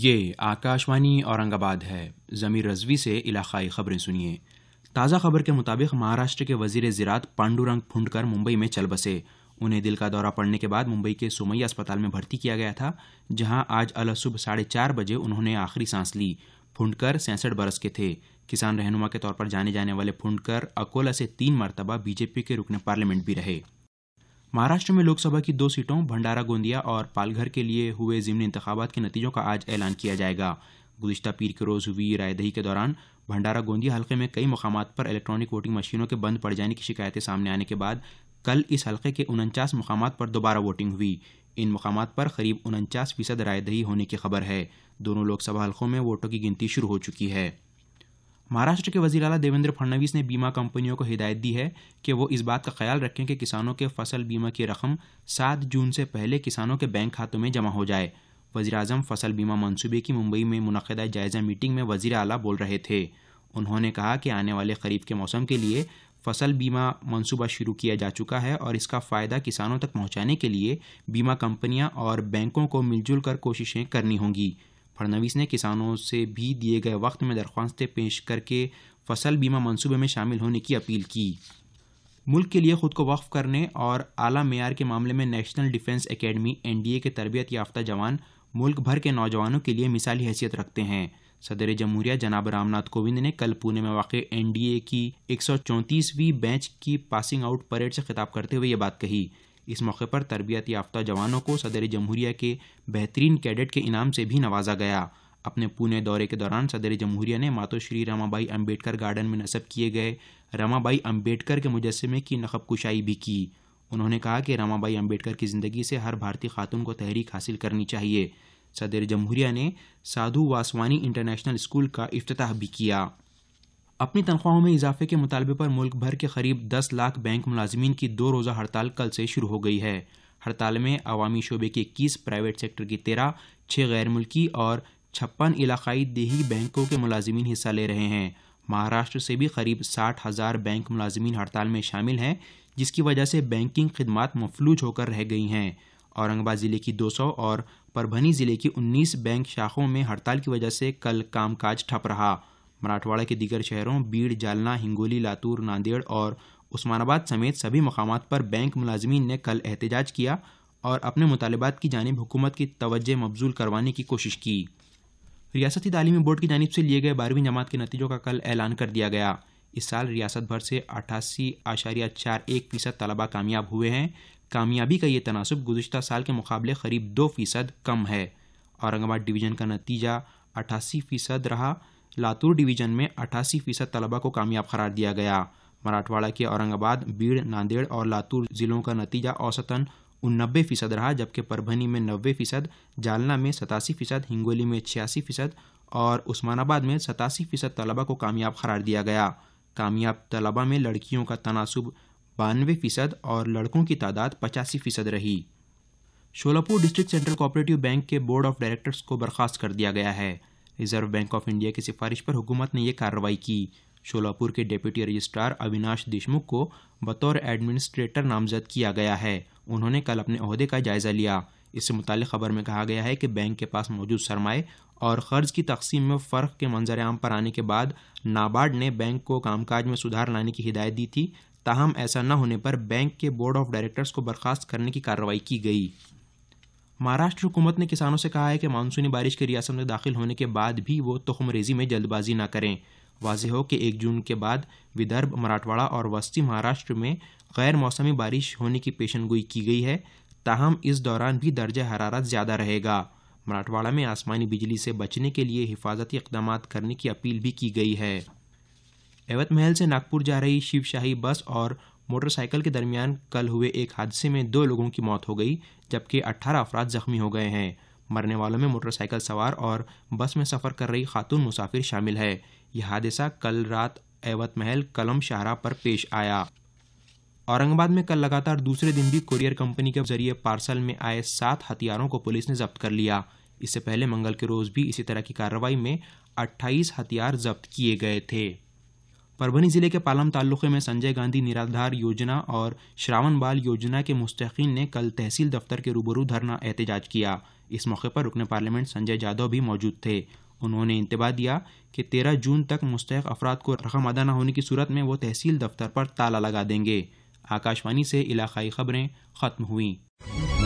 یہ آکاشوانی اورنگ آباد ہے۔ ضمیر رضوی سے علاقائی خبریں سنیے۔ تازہ خبر کے مطابق مہاراشٹر کے وزیر زراعت پانڈورنگ پھونڈکر ممبئی میں چل بسے۔ انہیں دل کا دورہ پڑنے کے بعد ممبئی کے سومیا اسپتال میں بھرتی کیا گیا تھا، جہاں آج الصبح 4:30 بجے انہوں نے آخری سانس لی۔ پھونڈکر 66 برس کے تھے۔ کسان رہنما کے طور پر جانے جانے والے پھونڈکر اکولا سے 3 مرتبہ بی جے پی کے رکن پارلیمنٹ بھی رہے۔ مہاراشٹر میں لوک سبھا کی 2 سیٹوں بھنڈارا گوندیا اور پالگھر کے لیے ہوئے ضمنی انتخابات کے نتیجوں کا آج اعلان کیا جائے گا۔ گزشتہ پیر کے روز ہوئی رائے دہی کے دوران بھنڈارا گوندیا حلقے میں کئی مقامات پر الیکٹرانک ووٹنگ مشینوں کے بند پڑ جانے کی شکایتیں سامنے آنے کے بعد کل اس حلقے کے 49 مقامات پر دوبارہ ووٹنگ ہوئی۔ ان مقامات پر قریب 49% رائے دہی ہونے کی خبر ہے۔ دونوں لوک سبھا حلقوں میں ووٹوں کی گنتی شروع ہو چکی ہے۔ مہاراشٹر کے وزیر اعلیٰ دیویندر پھڑنویس نے بیمہ کمپنیوں کو ہدایت دی ہے کہ وہ اس بات کا خیال رکھیں کہ کسانوں کے فصل بیمہ کی رقم 7 جون سے پہلے کسانوں کے بینک کھاتوں میں جمع ہو جائے۔ وزیر اعظم فصل بیمہ منصوبے کی ممبئی میں منعقدہ جائزہ میٹنگ میں وزیر اعلیٰ بول رہے تھے۔ انہوں نے کہا کہ آنے والے خریف کے موسم کے لیے فصل بیمہ منصوبہ شروع کیا جا چکا ہے اور اس کا فائدہ کسانوں تک پہنچانے کے لیے بیمہ کمپنیاں اور بینکوں کو مل جل کر کوششیں کرنی ہوں گی۔ پھڑنویس نے کسانوں سے بھی دیے گئے وقت میں درخواستیں پیش کر کے فصل بیمہ منصوبے میں شامل ہونے کی اپیل کی۔ ملک کے لیے خود کو وقف کرنے اور اعلیٰ معیار کے معاملے میں نیشنل ڈیفنس اکیڈمی NDA کے تربیت یافتہ جوان ملک بھر کے نوجوانوں کے لیے مثالی حیثیت رکھتے ہیں۔ صدر جمہوریہ جناب رام ناتھ کووند نے کل پونے میں واقع NDA کی 134ویں بیچ کی پاسنگ آؤٹ پریڈ سے خطاب کرتے ہوئے یہ بات کہی۔ اس موقع پر تربیت یافتہ جوانوں کو صدر جمہوریہ کے بہترین کیڈٹ کے انعام سے بھی نوازا گیا۔ اپنے پونے دورے کے دوران صدر جمہوریہ نے Matoshri Ramabai Ambedkar garden میں نصب کیے گئے رما بائی امبیڈکر کے مجسمے کی نقب کشائی بھی کی۔ انہوں نے کہا کہ رما بائی امبیڈکر کی زندگی سے ہر بھارتی خاتون کو تحریک حاصل کرنی چاہیے۔ صدر جمہوریہ نے سادھو واسوانی انٹرنیشنل اسکول کا افتتاح بھی کیا۔ اپنی تنخواہوں میں اضافے کے مطالبے پر ملک بھر کے قریب 10 لاکھ بینک ملازمین کی 2 روزہ ہڑتال کل سے شروع ہو گئی ہے۔ ہڑتال میں عوامی شعبے کی 21، پرائیویٹ سیکٹر کی 13، 6 غیر ملکی اور 56 علاقائی دیہی بینکوں کے ملازمین حصہ لے رہے ہیں۔ مہاراشٹر سے بھی قریب 60,000 بینک ملازمین ہڑتال میں شامل ہیں، جس کی وجہ سے بینکنگ خدمات مفلوج ہو کر رہ گئی ہیں۔ اورنگ آباد ضلع کی 200 اور پربھنی ضلع کی 19 بینک شاخوں میں ہڑتال کی وجہ سے کل کام کاج ٹھپ رہا۔ مراٹھواڑہ کے دیگر شہروں بیڑ، جالنا، ہنگولی، لاتور، ناندیڑ اور عثمان آباد سمیت سبھی مقامات پر بینک ملازمین نے کل احتجاج کیا اور اپنے مطالبات کی جانب حکومت کی توجہ مبذول کروانے کی کوشش کی۔ ریاستی تعلیمی بورڈ کی جانب سے لیے گئے 12ویں جماعت کے نتیجوں کا کل اعلان کر دیا گیا۔ اس سال ریاست بھر سے 88.41% طلبہ کامیاب ہوئے ہیں۔ کامیابی کا یہ تناسب گزشتہ سال کے مقابلے قریب 2% کم ہے۔ اورنگ آباد ڈویژن کا نتیجہ 88% رہا۔ لاتور ڈویژن میں 88% طلبہ کو کامیاب قرار دیا گیا۔ مراٹھواڑہ کے اورنگ آباد، بیڑ، ناندیڑ اور لاتور ضلعوں کا نتیجہ اوسطاً 89% رہا، جبکہ پربھنی میں 90%، جالنا میں 87%، ہنگولی میں 86% اور عثمان آباد میں 87% طلبہ کو کامیاب قرار دیا گیا۔ کامیاب طلبہ میں لڑکیوں کا تناسب 92% اور لڑکوں کی تعداد 85% رہی۔ Sholapur district central cooperative bank کے بورڈ آف ڈائریکٹرز کو برخاست کر دیا گیا ہے۔ ریزرو بینک آف انڈیا کی سفارش پر حکومت نے یہ کارروائی کی۔ شولاپور کے ڈپٹی رجسٹرار اویناش دیشمکھ کو بطور ایڈمنسٹریٹر نامزد کیا گیا ہے۔ انہوں نے کل اپنے عہدے کا جائزہ لیا۔ اس سے متعلق خبر میں کہا گیا ہے کہ بینک کے پاس موجود سرمائے اور قرض کی تقسیم میں فرق کے منظر عام پر آنے کے بعد نابارڈ نے بینک کو کام کاج میں سدھار لانے کی ہدایت دی تھی، تاہم ایسا نہ ہونے پر بینک کے بورڈ آف ڈائریکٹرز کو برخاست کرنے کی کارروائی کی گئی۔ مہاراشٹر حکومت نے کسانوں سے کہا ہے کہ مانسونی بارش کے ریاست میں داخل ہونے کے بعد بھی وہ تخم ریزی میں جلد بازی نہ کریں۔ واضح ہو کہ 1 جون کے بعد ودربھ، مراٹھواڑہ اور وسطی مہاراشٹر میں غیر موسمی بارش ہونے کی پیشن گوئی کی گئی ہے، تاہم اس دوران بھی درجہ حرارت زیادہ رہے گا۔ مراٹھواڑہ میں آسمانی بجلی سے بچنے کے لیے حفاظتی اقدامات کرنے کی اپیل بھی کی گئی ہے۔ ایوت محل سے ناگپور جا رہی شیو شاہی بس اور موٹر سائیکل کے درمیان کل ہوئے ایک حادثے میں 2 لوگوں کی موت ہو گئی، جبکہ 18 افراد زخمی ہو گئے ہیں۔ مرنے والوں میں موٹر سائیکل سوار اور بس میں سفر کر رہی خاتون مسافر شامل ہے۔ یہ حادثہ کل رات ایوت محل کلم شاہراہ پر پیش آیا۔ اورنگ آباد میں کل لگاتار دوسرے دن بھی کوریئر کمپنی کے ذریعے پارسل میں آئے 7 ہتھیاروں کو پولیس نے ضبط کر لیا۔ اس سے پہلے منگل کے روز بھی اسی طرح کی کارروائی میں 28 ہتھیار ضبط کیے گئے تھے۔ پربھنی ضلع کے پالم تعلقے میں سنجے گاندھی نرادھار یوجنا اور شراون بال یوجنا کے مستحقین نے کل تحصیل دفتر کے روبرو دھرنا احتجاج کیا۔ اس موقع پر رکن پارلیمنٹ سنجے جادو بھی موجود تھے۔ انہوں نے انتباہ دیا کہ 13 جون تک مستحق افراد کو رقم ادا نہ ہونے کی صورت میں وہ تحصیل دفتر پر تالا لگا دیں گے۔ آکاشوانی سے علاقائی خبریں ختم ہوئیں۔